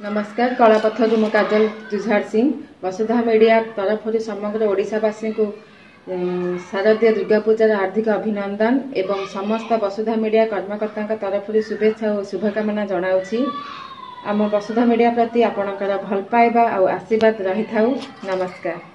नमस्कार कलापथर मु काजल जुझार सिंह वसुधा मीडिया तरफ समग्र ओडिशावासी को शारदीय दुर्गा पूजार हार्दिक अभिनंदन एवं समस्त वसुधा मीडिया कर्मकर्ता तरफ शुभेच्छा और शुभकामना जनाऊँगी। आम वसुधा मीडिया प्रति आपणकर भल पाइबा और आशीर्वाद रही था। नमस्कार।